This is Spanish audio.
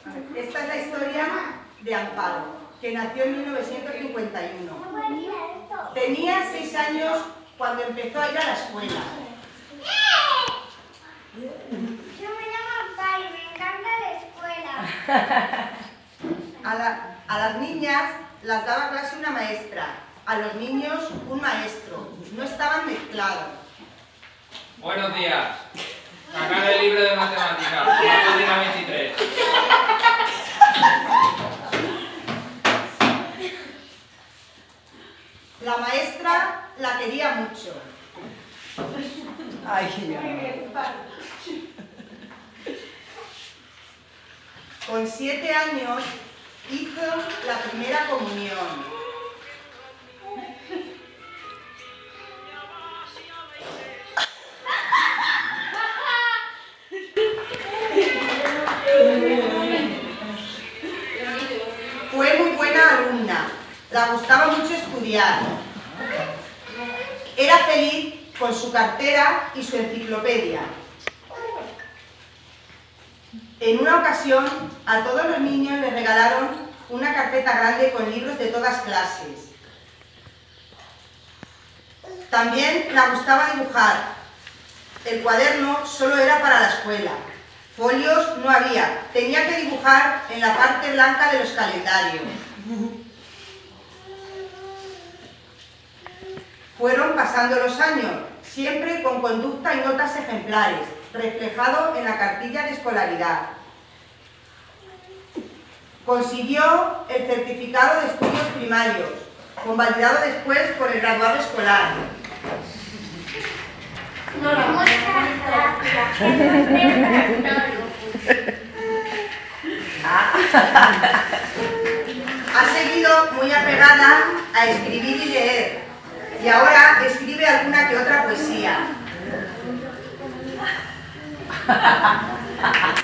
Esta es la historia de Amparo, que nació en 1951. Tenía 6 años cuando empezó a ir a la escuela. Yo me llamo Amparo y me encanta la escuela. A las niñas las daba clase una maestra, a los niños un maestro. No estaban mezclados. Buenos días. Sacar el libro de matemáticas, la página 23. La maestra la quería mucho. Con 7 años hizo la primera comunión. Fue muy buena alumna, le gustaba mucho estudiar. Era feliz con su cartera y su enciclopedia. En una ocasión, a todos los niños les regalaron una carpeta grande con libros de todas clases. También le gustaba dibujar. El cuaderno solo era para la escuela. Folios no había, tenía que dibujar en la parte blanca de los calendarios. Fueron pasando los años, siempre con conducta y notas ejemplares, reflejado en la cartilla de escolaridad. Consiguió el certificado de estudios primarios, convalidado después por el graduado escolar. Ha seguido muy apegada a escribir y leer, y ahora escribe alguna que otra poesía.